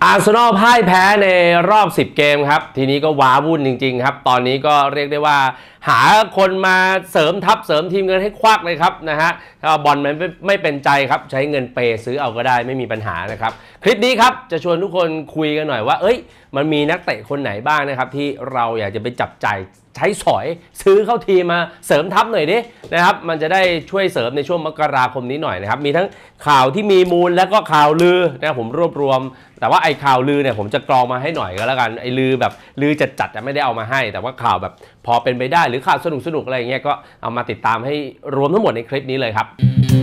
อาร์เซนอลพ่ายแพ้ในรอบ10เกมครับทีนี้ก็ว้าวุ่นจริงๆครับตอนนี้ก็เรียกได้ว่าหาคนมาเสริมทัพเสริมทีมเงินให้ควักเลยครับนะฮะถ้าบอลมันไม่เป็นใจครับใช้เงินเปย์ซื้อเอาก็ได้ไม่มีปัญหานะครับคลิปนี้ครับจะชวนทุกคนคุยกันหน่อยว่ามันมีนักเตะคนไหนบ้างนะครับที่เราอยากจะไปจับจ่ายใช้สอยซื้อเข้าทีมาเสริมทัพหน่อยดินะครับมันจะได้ช่วยเสริมในช่วงมกราคมนี้หน่อยนะครับมีทั้งข่าวที่มีมูลและก็ข่าวลือนะผมรวบรวมแต่ว่าไอ้ข่าวลือเนี่ยผมจะกรองมาให้หน่อยก็แล้วกันไอ้ลือแบบลือจัดจะไม่ได้เอามาให้แต่ว่าข่าวแบบพอเป็นไปได้หรือข่าวสนุกอะไรอย่างเงี้ยก็เอามาติดตามให้รวมทั้งหมดในคลิปนี้เลยครับ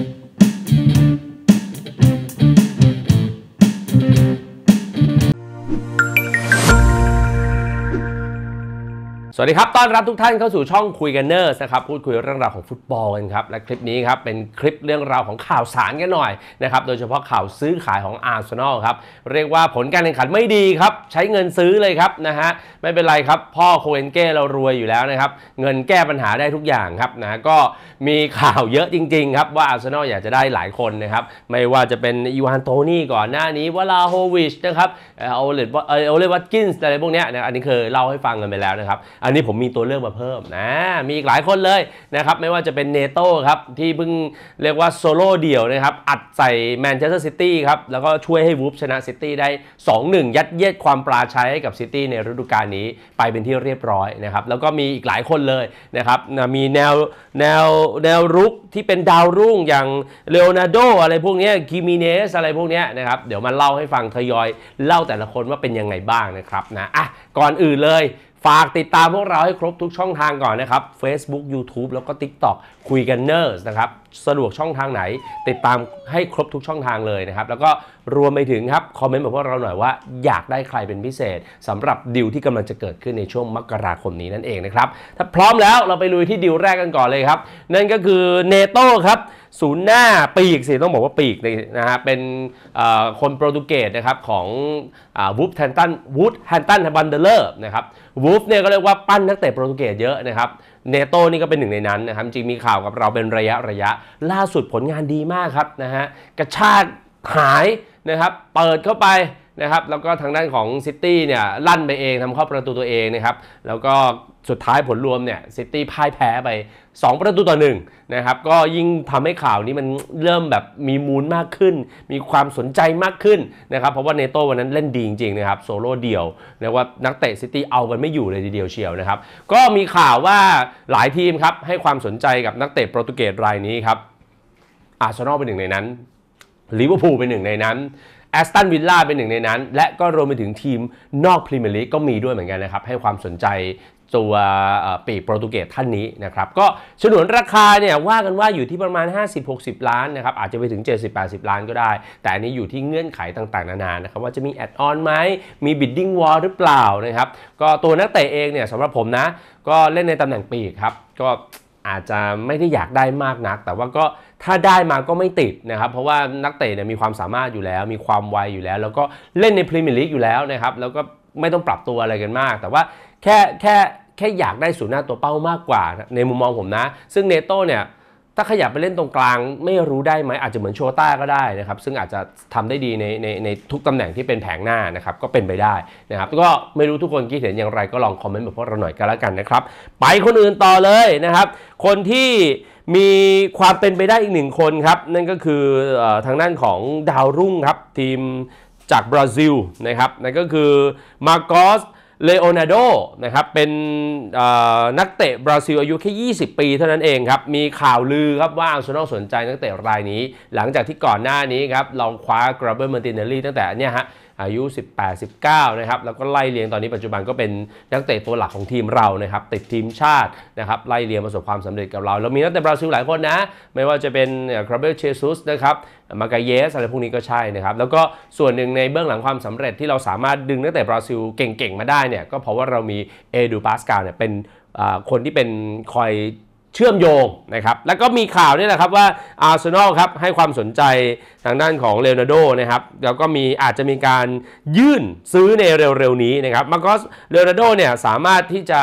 สวัสดีครับต้อนรับทุกท่านเข้าสู่ช่องคุยกันเนอร์นะครับพูดคุยเรื่องราวของฟุตบอลกันครับและคลิปนี้ครับเป็นคลิปเรื่องราวของข่าวสารกันหน่อยนะครับโดยเฉพาะข่าวซื้อขายของอาร์เซนอลครับเรียกว่าผลการแข่งขันไม่ดีครับใช้เงินซื้อเลยครับนะฮะไม่เป็นไรครับพ่อโคเอนเก้เรารวยอยู่แล้วนะครับเงินแก้ปัญหาได้ทุกอย่างครับนะก็มีข่าวเยอะจริงๆครับว่าอาร์เซนอลอยากจะได้หลายคนนะครับไม่ว่าจะเป็นอีวานโตนี่ก่อนหน้านี้วลาโฮวิชนะครับโอเลวัตกินส์อะไรพวกนี้นะอันนี้เคยเล่าให้ฟังกันไปแล้วนะครับอันนี้ผมมีตัวเลือกมาเพิ่มนะมีอีกหลายคนเลยนะครับไม่ว่าจะเป็นเนโต้ครับที่เพิ่งเรียกว่าโซโล่เดี่ยวนะครับอัดใส่แมนเชสเตอร์ซิตี้ครับแล้วก็ช่วยให้วูฟชนะซิตี้ได้ 2-1 ยัดเยียดความปราชัยให้กับซิตี้ในฤดูกาลนี้ไปเป็นที่เรียบร้อยนะครับแล้วก็มีอีกหลายคนเลยนะครับมีแนวรุกที่เป็นดาวรุ่งอย่างเลโอนาร์โดอะไรพวกนี้คิมิเนสอะไรพวกนี้นะครับเดี๋ยวมาเล่าให้ฟังทยอยเล่าแต่ละคนว่าเป็นยังไงบ้างนะครับนะก่อนอื่นเลยฝากติดตามพวกเราให้ครบทุกช่องทางก่อนนะครับ Facebook YouTube แล้วก็ TikTok คุยกันเนอร์สนะครับสะดวกช่องทางไหนติดตามให้ครบทุกช่องทางเลยนะครับแล้วก็รวมไปถึงครับคอมเมนต์บอกพวกเราหน่อยว่าอยากได้ใครเป็นพิเศษสำหรับดีลที่กำลังจะเกิดขึ้นในช่วงมกราคมนี้นั่นเองนะครับถ้าพร้อมแล้วเราไปลุยที่ดีลแรกกันก่อนเลยครับนั่นก็คือเนโต้ครับศูนย์หน้าปีกสิต้องบอกว่าปีกนะฮะเป็นคนโปรตุเกสนะครับของวูฟแฮมตันบันเดเลอร์นะครับวูฟเนี่ยก็เรียกว่าปั้นนักเตะโปรตุเกสเยอะนะครับเนโต้นี่ก็เป็นหนึ่งในนั้นนะครับจริงมีข่าวกับเราเป็นระยะล่าสุดผลงานดีมากครับนะฮะกระชากหายนะครับเปิดเข้าไปนะครับแล้วก็ทางด้านของซิตี้เนี่ยลั่นไปเองทำเข้าประตูตัวเองนะครับแล้วก็สุดท้ายผลรวมเนี่ยซิตี้พ่ายแพ้ไป2-1นะครับก็ยิ่งทำให้ข่าวนี้มันเริ่มแบบมีมูลมากขึ้นมีความสนใจมากขึ้นนะครับเพราะว่าเนโต้วันนั้นเล่นดีจริงๆนะครับโซโล่เดี่ยวเรียกว่านักเตะซิตี้เอากันไม่อยู่เลยทีเดียวเชียวนะครับก็มีข่าวว่าหลายทีมครับให้ความสนใจกับนักเตะโปรตุเกสรายนี้ครับอาร์เซนอลเป็นหนึ่งในนั้นลิเวอร์พูลเป็นหนึ่งในนั้นแอสตันวิลล่าเป็นหนึ่งในนั้นและก็รวมไปถึงทีมนอกพรีเมียร์ลีกก็มีด้วยเหมือนกันนะครับให้ความสนใจตัวปีกโปรตุเกสท่านนี้นะครับก็ฉนวนราคาเนี่ยว่ากันว่าอยู่ที่ประมาณ 50-60 ล้านนะครับอาจจะไปถึง 70-80 ล้านก็ได้แต่อันนี้อยู่ที่เงื่อนไขต่างๆนานานะครับว่าจะมีแอดออนไหมมีบิดดิ้งวอลหรือเปล่านะครับก็ตัวนักเตะเองเนี่ยสำหรับผมนะก็เล่นในตำแหน่งปีกครับก็อาจจะไม่ได้อยากได้มากนักแต่ว่าก็ถ้าได้มาก็ไม่ติดนะครับเพราะว่านักเตะเนี่ยมีความสามารถอยู่แล้วมีความไวอยู่แล้วแล้วก็เล่นในพรีเมียร์ลีกอยู่แล้วนะครับแล้วก็ไม่ต้องปรับตัวอะไรกันมากแต่ว่าแค่อยากได้ศูนย์หน้าตัวเป้ามากกว่าในมุมมองผมนะซึ่งเนโต้เนี่ยถ้าขยับไปเล่นตรงกลางไม่รู้ได้ไหมอาจจะเหมือนโชต้าก็ได้นะครับซึ่งอาจจะทำได้ดีในทุกตำแหน่งที่เป็นแผงหน้านะครับก็เป็นไปได้นะครับก็ไม่รู้ทุกคนคิดเห็นอย่างไรก็ลองคอมเมนต์บอกพวกเราหน่อยกันแล้วกันนะครับไปคนอื่นต่อเลยนะครับคนที่มีความเป็นไปได้อีกหนึ่งคนครับนั่นก็คือทางด้านของดาวรุ่งครับทีมจากบราซิลนะครับนั่นก็คือมาโกสเลโอนาร์โดนะครับเป็นนักเตะบราซิลอายุแค่20 ปีเท่านั้นเองครับมีข่าวลือครับว่าอาร์เซนอลสนใจนักเตะรายนี้หลังจากที่ก่อนหน้านี้ครับเราคว้ากราเบอร์มาร์ติเนลลี่ตั้งแต่เนี่ยฮะอายุ 18-19 นะครับแล้วก็ไล่เลียงตอนนี้ปัจจุบันก็เป็นนักเตะตัวหลักของทีมเรานะครับติดทีมชาตินะครับไล่เลียงประสบความสำเร็จกับเราแล้วมีนักเตะบราซิลหลายคนนะไม่ว่าจะเป็นคาร์เบลเชซุสนะครับมากาเยสอะไรพวกนี้ก็ใช่นะครับแล้วก็ส่วนหนึ่งในเบื้องหลังความสำเร็จที่เราสามารถดึงนักเตะบราซิลเก่งๆมาได้เนี่ยก็เพราะว่าเรามีเอดูปาสกาลเนี่ยเป็นคนที่เป็นคอยเชื่อมโยงนะครับแล้วก็มีข่าวนี่แหละครับว่าอาร์เซนอลครับให้ความสนใจทางด้านของเลโอนาร์โดนะครับแล้วก็อาจจะมีการยื่นซื้อในเร็วๆนี้นะครับมาโกสเลโอนาร์โดเนี่ยสามารถที่จะ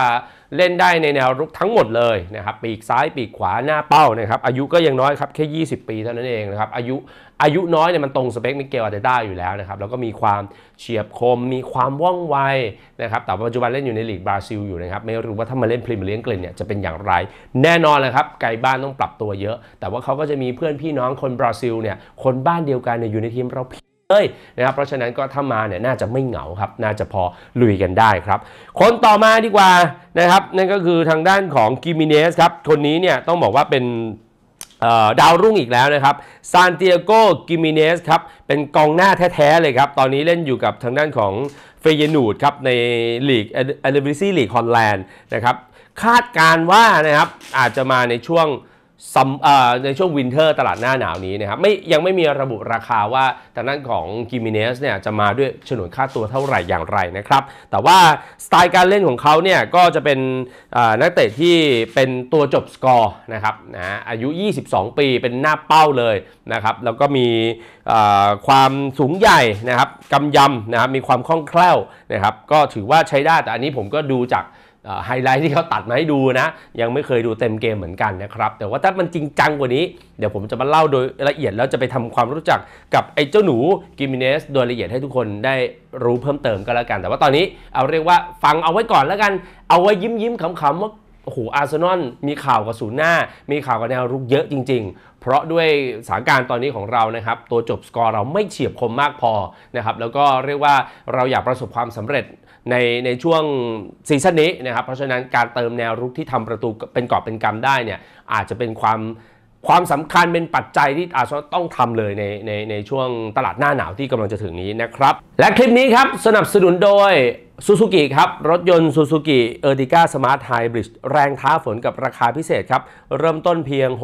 เล่นได้ในแนวรุกทั้งหมดเลยนะครับปีกซ้ายปีกขวาหน้าเป้านะครับอายุก็ยังน้อยครับแค่20 ปีเท่านั้นเองนะครับอายุน้อยเนี่ยมันตรงสเปคมิเกลอาร์เตต้าอยู่แล้วนะครับแล้วก็มีความเฉียบคมมีความว่องไวนะครับแต่ปัจจุบันเล่นอยู่ในลีกบราซิลอยู่นะครับไม่รู้ว่าถ้ามาเล่นพรีเมียร์ลีกอังกฤษเนี่ยจะเป็นอย่างไรแน่นอนเลยครับไกลบ้านต้องปรับตัวเยอะแต่ว่าเขาก็จะมีเพื่อนพี่น้องคนบราซิลเนี่ยคนบ้านเดียวกันเนี่ยอยู่ในทีมเราเลยนะครับเพราะฉะนั้นก็ถ้ามาเนี่ยน่าจะไม่เหงาครับน่าจะพอลุยกันได้ครับคนต่อมาดีกว่านะครับนั่นก็คือทางด้านของกิมิเนสครับคนนี้เนี่ยต้องบอกว่าเป็นดาวรุ่งอีกแล้วนะครับซานติอาโกกิมิเนสครับเป็นกองหน้าแท้ๆเลยครับตอนนี้เล่นอยู่กับทางด้านของเฟเยนูดครับในลีกเอลิวิซีลีกฮอลแลนด์นะครับคาดการว่านะครับอาจจะมาในช่วงวินเทอร์ตลาดหน้าหนาวนี้นะครับยังไม่มีระบุราคาว่าทางด้านของกิมิเนสเนี่ยจะมาด้วยฉนวนค่าตัวเท่าไหร่อย่างไรนะครับแต่ว่าสไตล์การเล่นของเขาเนี่ยก็จะเป็นนักเตะที่เป็นตัวจบสกอร์นะครับอายุ22 ปีเป็นหน้าเป้าเลยนะครับแล้วก็มีความสูงใหญ่นะครับกำยำนะครับมีความคล่องแคล่วนะครับก็ถือว่าใช้ได้แต่อันนี้ผมก็ดูจากไฮไลท์ที่เขาตัดมาให้ดูนะยังไม่เคยดูเต็มเกมเหมือนกันนะครับแต่ว่าถ้ามันจริงจังกว่านี้เดี๋ยวผมจะมาเล่าโดยละเอียดแล้วจะไปทำความรู้จักกับไอ้เจ้าหนูกิมิเนสโดยละเอียดให้ทุกคนได้รู้เพิ่มเติมก็แล้วกันแต่ว่าตอนนี้เอาเรียกว่าฟังเอาไว้ก่อนแล้วกันเอาไว้ยิ้มขำๆว่าโอ้โหอาร์เซนอลมีข่าวกับศูนย์หน้ามีข่าวกับแนวรุกเยอะจริงๆเพราะด้วยสถานการณ์ตอนนี้ของเรานะครับตัวจบสกอร์เราไม่เฉียบคมมากพอนะครับแล้วก็เรียกว่าเราอยากประสบความสำเร็จในช่วงซีซั่นนี้นะครับเพราะฉะนั้นการเติมแนวรุกที่ทำประตูเป็นกอบเป็นกำได้เนี่ยอาจจะเป็นความสำคัญเป็นปัจจัยที่อาจจะต้องทำเลยในช่วงตลาดหน้าหนาวที่กำลังจะถึงนี้นะครับและคลิปนี้ครับสนับสนุนโดยซูซูกิครับรถยนต์ซูซูกิเออร์ติก้าสมาร์ทไฮบริดแรงท้าฝนกับราคาพิเศษครับเริ่มต้นเพียง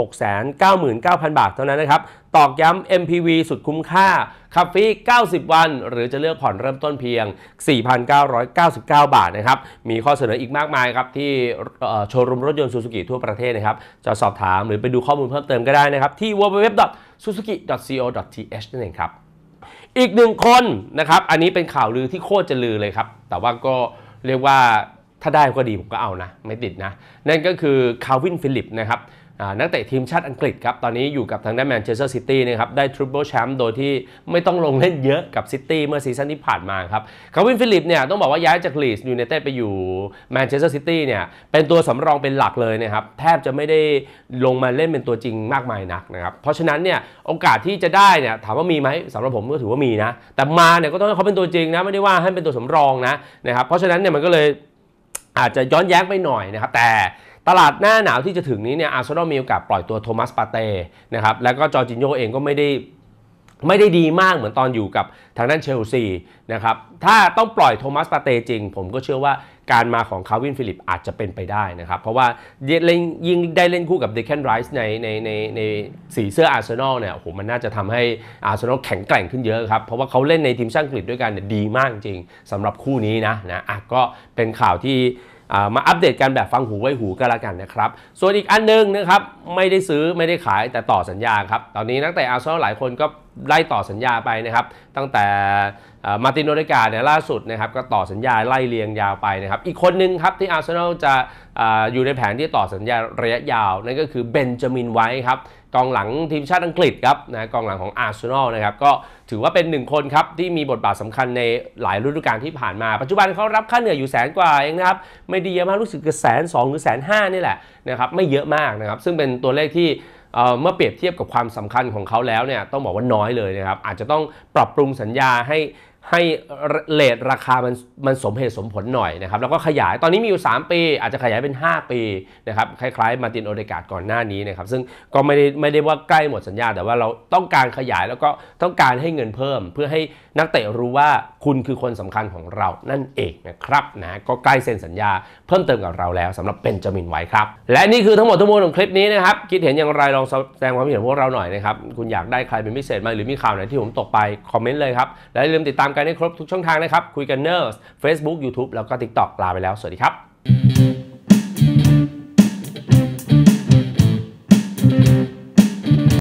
699,000 บาทเท่านั้นนะครับตอกย้ำ MPV สุดคุ้มค่าขับฟรี90 วันหรือจะเลือกผ่อนเริ่มต้นเพียง 4,999 บาทนะครับมีข้อเสนออีกมากมายครับที่โชว์รูมรถยนต์ซูซูกิทั่วประเทศนะครับจะสอบถามหรือไปดูข้อมูลเพิ่มเติมก็ได้นะครับที่ www.suzuki.co.th นั่นเองครับอีกหนึ่งคนนะครับอันนี้เป็นข่าวลือที่โคตรจะลือเลยครับแต่ว่าก็เรียกว่าถ้าได้ก็ดีผมก็เอานะไม่ติดนะนั่นก็คือคาร์วินฟิลิปนะครับนักเตะทีมชาติอังกฤษครับตอนนี้อยู่กับทางด้านแมนเชสเตอร์ซิตี้นะครับได้ทริปเปิลแชมป์โดยที่ไม่ต้องลงเล่นเยอะกับซิตี้เมื่อซีซั่นที่ผ่านมาครับคาร์วินฟิลิปเนี่ยต้องบอกว่าย้ายจากลีดส์ยูไนเต็ดไปอยู่แมนเชสเตอร์ซิตี้เนี่ยเป็นตัวสำรองเป็นหลักเลยนะครับแทบจะไม่ได้ลงมาเล่นเป็นตัวจริงมากมายนักนะครับเพราะฉะนั้นเนี่ยโอกาสที่จะได้เนี่ยถามว่ามีไหมสำหรับผมก็ถือว่ามีนะแต่มาเนี่ยก็ต้องให้เขาเป็นตัวจริงนะไม่ได้ว่าให้เป็นตัวสำรองนะครับเพราะฉะนั้นเนี่ยมันก็เลยอาจจะย้อนแย้งไปหน่อยนะครับแต่ตลาดหน้าหนาวที่จะถึงนี้เนี่ยอาร์เซนอลมีโอกาสปล่อยตัวโทมัสปาเต้นะครับแล้วก็จอร์จินโญ่เองก็ไม่ได้ดีมากเหมือนตอนอยู่กับทางด้านเชลซีนะครับถ้าต้องปล่อยโทมัสปาเต้จริงผมก็เชื่อว่าการมาของคาร์วินฟิลิปอาจจะเป็นไปได้นะครับเพราะว่ายิ่งได้เล่นคู่กับเดคแคนไรส์ในสีเสื้ออาร์เซนอลเนี่ยโอ้โหมันน่าจะทำให้อาร์เซนอลแข็งแกร่งขึ้นเยอะครับเพราะว่าเขาเล่นในทีมชาติอังกฤษด้วยกันเนี่ยดีมากจริงสำหรับคู่นี้นะก็เป็นข่าวที่มาอัปเดตกันแบบฟังหูไว้หูก็แล้วกันนะครับส่วนอีกอันนึงนะครับไม่ได้ซื้อไม่ได้ขายแต่ต่อสัญญาครับตอนนี้นักเตะอาร์เซนอลหลายคนก็ไล่ต่อสัญญาไปนะครับตั้งแต่มาร์ติน โอเดการ์ดเนี่ยล่าสุดนะครับก็ต่อสัญญาไล่เรียงยาวไปนะครับอีกคนนึงครับที่อาร์เซนอลจะอยู่ในแผนที่ต่อสัญญาระยะยาวนั่นก็คือเบนจามินไวท์ครับกองหลังทีมชาติอังกฤษครับนะกองหลังของอาร์เซนอลนะครับก็ถือว่าเป็นหนึ่งคนครับที่มีบทบาทสำคัญในหลายฤดูกาลที่ผ่านมาปัจจุบันเขารับค่าเหนื่อยอยู่100,000 กว่าเองนะครับไม่ดีเยอะมากรู้สึกจะ120,000 หรือ 150,000 นี่แหละนะครับไม่เยอะมากนะครับซึ่งเป็นตัวเลขที่เมื่อเปรียบเทียบกับความสำคัญของเขาแล้วเนี่ยต้องบอกว่าน้อยเลยนะครับอาจจะต้องปรับปรุงสัญญาให้เรทราคามันสมเหตุสมผลหน่อยนะครับแล้วก็ขยายตอนนี้มีอยู่3 ปีอาจจะขยายเป็น5 ปีนะครับคล้ายๆมาร์ติน โอเดการ์ดก่อนหน้านี้นะครับซึ่งก็ไม่ได้ว่าใกล้หมดสัญญาแต่ว่าเราต้องการขยายแล้วก็ต้องการให้เงินเพิ่มเพื่อให้นักเตะรู้ว่าคุณคือคนสำคัญของเรานั่นเองนะครับก็ใกล้เซ็นสัญญาเพิ่มเติมกับเราแล้วสำหรับเบนจามินไวท์ครับและนี่คือทั้งหมดทั้งมวลของคลิปนี้นะครับคิดเห็นอย่างไรลองแสดงความเห็นพวกเราหน่อยนะครับคุณอยากได้ใครเป็นพิเศษไหมหรือมีข่าวไหนที่ผมตกไปคอมเมนต์เลยครับและอย่าลืมติดตามกันให้ครบทุกช่องทางนะครับคุยกันเนอร์ Facebook YouTube แล้วก็ TikTok ลาไปแล้วสวัสดีครับ